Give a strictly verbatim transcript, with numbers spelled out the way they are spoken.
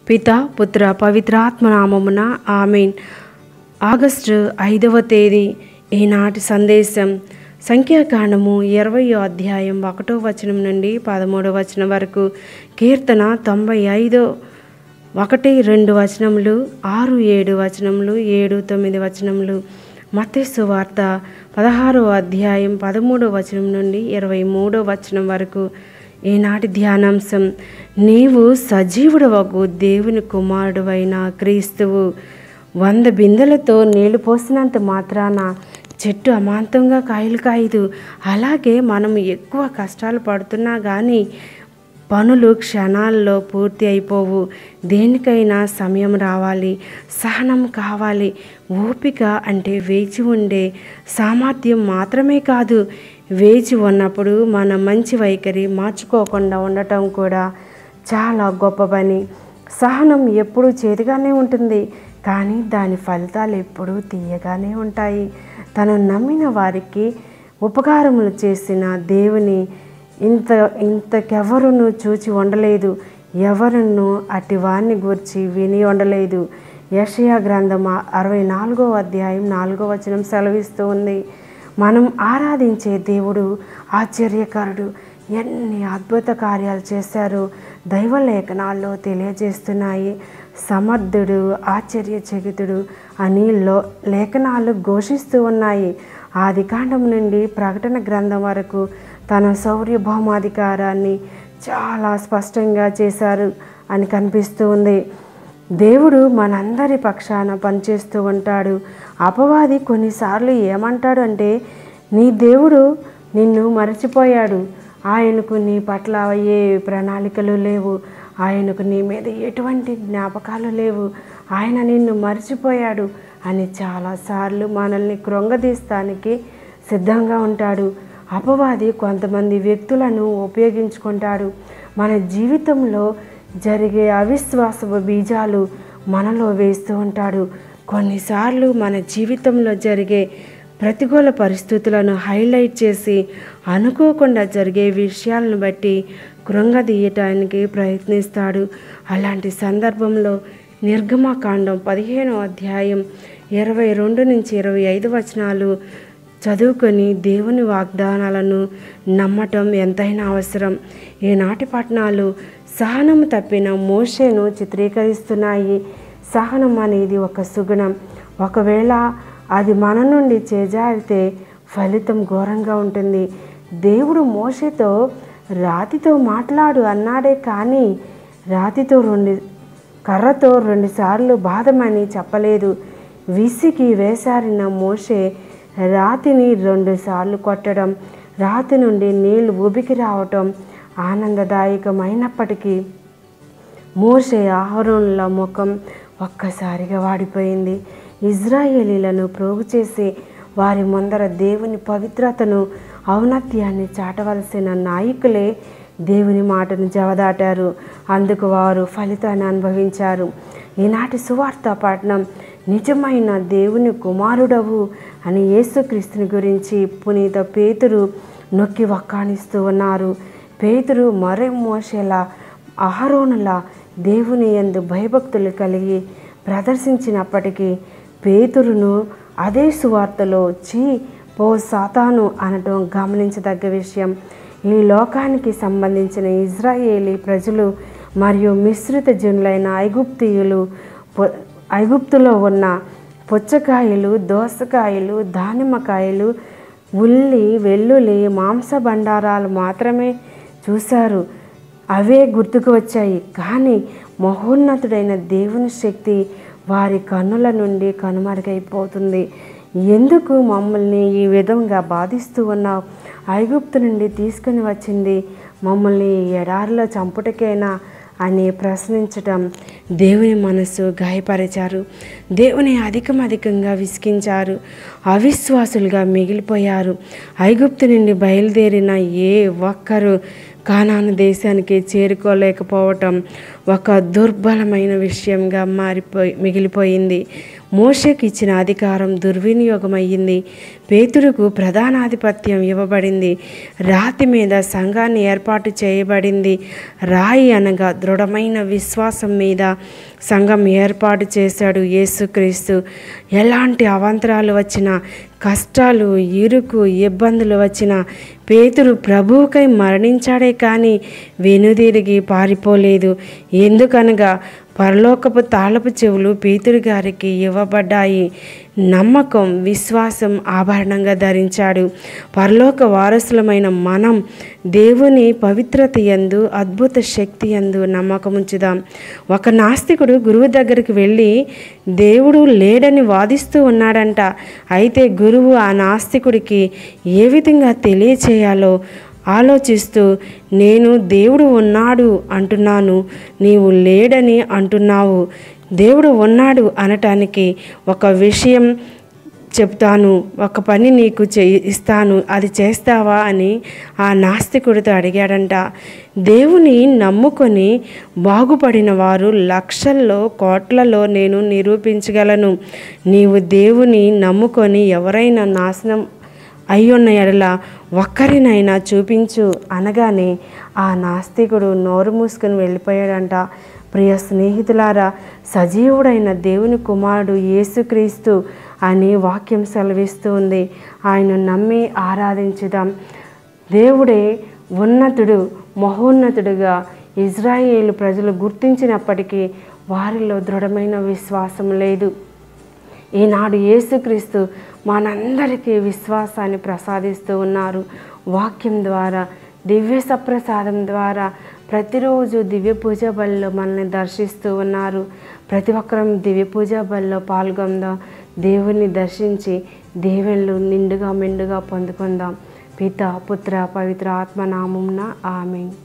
పిత పుత్ర పవిత్రాత్మ నామమున ఆమేన్. ఆగస్టు ఐదవ తేదీ ఈనాటి సందేశం సంఖ్యాకాండము ఇరవయో అధ్యాయం ఒకటో వచనం నుండి పదమూడవ వచనం వరకు, కీర్తన తొంభై ఐదో ఒకటి రెండు వచనములు, ఆరు ఏడు వచనములు, ఏడు తొమ్మిది వచనములు, మత్తయి సువార్త పదహారో అధ్యాయం పదమూడో వచనం నుండి ఇరవై మూడో వచనం వరకు. ఈనాటి ధ్యానాంశం, నీవు సజీవుడవగు దేవుని కుమారుడువైన క్రీస్తువు. వంద బిందెలతో నీళ్లు పోసినంత మాత్రాన చెట్టు అమాంతంగా కాయలు కాయదు. అలాగే మనం ఎక్కువ కష్టాలు పడుతున్నా కానీ పనులు క్షణాల్లో పూర్తి అయిపోవు. దేనికైనా సమయం రావాలి, సహనం కావాలి. ఓపిక అంటే వేచి ఉండే సామర్థ్యం మాత్రమే కాదు, వేచి ఉన్నప్పుడు మన మంచి వైఖరి మార్చుకోకుండా ఉండటం కూడా చాలా గొప్ప పని. సహనం ఎప్పుడూ చేదుగానే ఉంటుంది, కానీ దాని ఫలితాలు ఎప్పుడూ తీయగానే ఉంటాయి. తను నమ్మిన వారికి ఉపకారములు చేసిన దేవుని ఇంత ఇంతకెవరును చూచి ఉండలేదు, ఎవరును అట్టి వారిని గూర్చి విని ఉండలేదు. యెషయా గ్రంథం అరవై నాలుగో అధ్యాయం నాలుగో వచనం సెలవిస్తూ ఉంది, మనం ఆరాధించే దేవుడు ఆశ్చర్యకరుడు, ఎన్ని అద్భుత కార్యాలు చేశారో దైవ లేఖనాల్లో తెలియజేస్తున్నాయి. సమర్థుడు, ఆశ్చర్యచకితుడు అని లో లేఖనాలు ఘోషిస్తూ ఉన్నాయి. ఆదికాండం నుండి ప్రకటన గ్రంథం వరకు తన శౌర్య భౌమాధికారాన్ని చాలా స్పష్టంగా చేశారు అని కనిపిస్తూ ఉంది. దేవుడు మనందరి పక్షాన పనిచేస్తూ ఉంటాడు. అపవాది కొన్నిసార్లు ఏమంటాడు అంటే, నీ దేవుడు నిన్ను మరచిపోయాడు, ఆయనకు నీ పట్ల ఏ ప్రణాళికలు లేవు, ఆయనకు నీ మీద ఎటువంటి జ్ఞాపకాలు లేవు, ఆయన నిన్ను మర్చిపోయాడు అని చాలాసార్లు మనల్ని కృంగదీస్తానికి సిద్ధంగా ఉంటాడు. అపవాది కొంతమంది వ్యక్తులను ఉపయోగించుకుంటాడు. మన జీవితంలో జరిగే అవిశ్వాసపు బీజాలు మనలో వేస్తూ ఉంటాడు. కొన్నిసార్లు మన జీవితంలో జరిగే ప్రతికూల పరిస్థితులను హైలైట్ చేసి అనుకోకుండా జరిగే విషయాలను బట్టి కృంగదీయటానికి ప్రయత్నిస్తాడు. అలాంటి సందర్భంలో నిర్గమకాండం పదిహేనో అధ్యాయం ఇరవై రెండు నుంచి ఇరవై ఐదు వచనాలు చదువుకొని దేవుని వాగ్దానాలను నమ్మటం ఎంతైనా అవసరం. ఈనాటి పట్టణాలు సహనం తప్పిన మోషేను చిత్రీకరిస్తున్నాయి. సహనం అనేది ఒక సుగుణం. ఒకవేళ అది మన నుండి చేజారితే ఫలితం ఘోరంగా ఉంటుంది. దేవుడు మోషేతో రాతితో మాట్లాడు అన్నాడే కానీ రాతితో రెండు కర్రతో రెండుసార్లు బాధమని చెప్పలేదు. విసికి వేసారిన మోషే రాతిని రెండుసార్లు కొట్టడం, రాతి నుండి నీళ్లు ఉబికి రావటం ఆనందదాయకమైనప్పటికీ మోషే అహరోనుల ముఖం ఒక్కసారిగా వాడిపోయింది. ఇజ్రాయేలీలను ప్రోగు చేసి వారి ముందర దేవుని పవిత్రతను, ఔన్నత్యాన్ని చాటవలసిన నాయకులే దేవుని మాటను జవదాటారు. అందుకు వారు ఫలితాన్ని అనుభవించారు. ఈనాటి సువార్త పఠనం, నిజమైన దేవుని కుమారుడవు అని యేసుక్రీస్తుని గురించి పునీత పేతురు నొక్కి వక్కాణిస్తూ ఉన్నారు. పేతురు మరే మోషేలా అహరోనుల దేవుని యందు భయభక్తులు కలిగి ప్రదర్శించినప్పటికీ పేతురును అదే సువార్తలో చీ పో సాతాను అనటం గమనించదగ్గ విషయం. ఈ లోకానికి సంబంధించిన ఇజ్రాయేలీ ప్రజలు మరియు మిశ్రిత జనులైన ఐగుప్తీయులు ఐగుప్తులో ఉన్న పుచ్చకాయలు, దోసకాయలు, దానిమ్మకాయలు, ఉల్లి, వెల్లుల్లి, మాంస బండారాలు మాత్రమే చూశారు. అవే గుర్తుకు వచ్చాయి. కానీ మహోన్నతుడైన దేవుని శక్తి వారి కన్నుల నుండి కనుమరుగైపోతుంది. ఎందుకు మమ్మల్ని ఈ విధంగా బాధిస్తూ ఉన్నావు? ఐగుప్తు నుండి తీసుకుని వచ్చింది మమ్మల్ని ఎడారిలో చంపుటకేనా అని ప్రశ్నించటం దేవుని మనసు గాయపరిచారు. దేవుని అధికం అధికంగా విసిగించారు. అవిశ్వాసులుగా మిగిలిపోయారు. ఐగుప్తు నుండి బయలుదేరిన ఏ ఒక్కరు కానాను దేశానికి చేరుకోలేకపోవటం ఒక దుర్బలమైన విషయంగా మారిపోయి మిగిలిపోయింది. మోషేకి ఇచ్చిన అధికారం దుర్వినియోగమయ్యింది. పేతురుకు ప్రధానాధిపత్యం ఇవ్వబడింది. రాతి మీద సంఘాన్ని ఏర్పాటు చేయబడింది. రాయి అనగా దృఢమైన విశ్వాసం మీద సంఘం ఏర్పాటు చేశాడు యేసుక్రీస్తు. ఎలాంటి అవాంతరాలు వచ్చినా, కష్టాలు, ఇరుకు, ఇబ్బందులు వచ్చినా పేతురు ప్రభువుకై మరణించాడే కానీ వెనుదిరిగి పారిపోలేదు. ఎందుకనగా పరలోకపు తాళపు చెవులు పేతురు గారికి ఇవ్వబడ్డాయి. నమ్మకం, విశ్వాసం ఆభరణంగా ధరించాడు. పరలోక వారసులమైన మనం దేవుని పవిత్రత యందు, అద్భుత శక్తి యందు నమ్మకం ఉంచుదాం. ఒక నాస్తికుడు గురువు దగ్గరికి వెళ్ళి దేవుడు లేడని వాదిస్తూ ఉన్నాడంట. అయితే గురువు ఆ నాస్తికుడికి ఏ విధంగా తెలియచేయాలో ఆలోచిస్తూ, నేను దేవుడు ఉన్నాడు అంటున్నాను, నీవు లేడని అంటున్నావు. దేవుడు ఉన్నాడు అనటానికి ఒక విషయం చెప్తాను, ఒక పని నీకు చే ఇస్తాను, అది చేస్తావా అని ఆ నాస్తికుడితో అడిగాడంట. దేవుని నమ్ముకొని బాగుపడిన వారు లక్షల్లో, కోట్లలో నేను నిరూపించగలను. నీవు దేవుని నమ్ముకొని ఎవరైనా నాశనం అయ్యున్న ఎడల ఒక్కరినైనా చూపించు అనగానే ఆ నాస్తికుడు నోరు మూసుకొని వెళ్ళిపోయాడంట. ప్రియ స్నేహితులారా, సజీవుడైన దేవుని కుమారుడు యేసుక్రీస్తు అని వాక్యం సెలవిస్తూ ఉంది. ఆయన నమ్మి ఆరాధించుదాం. దేవుడే ఉన్నతుడు, మహోన్నతుడుగా ఇజ్రాయేలు ప్రజలు గుర్తించినప్పటికీ వారిలో దృఢమైన విశ్వాసం లేదు. ఈనాడు యేసుక్రీస్తు మనందరికీ విశ్వాసాన్ని ప్రసాదిస్తూ ఉన్నారు. వాక్యం ద్వారా, దివ్య సప్రసాదం ద్వారా ప్రతిరోజు దివ్య పూజ బలిలో మనల్ని దర్శిస్తూ ఉన్నారు. ప్రతి ఒక్కరం దివ్య పూజ బలిలో పాల్గొందాం. దేవుని దర్శించి దేవుళ్ళు నిండుగా మెండుగా పొందుకుందాం. పిత, పుత్ర, పవిత్ర ఆత్మ నామమున ఆమేన్.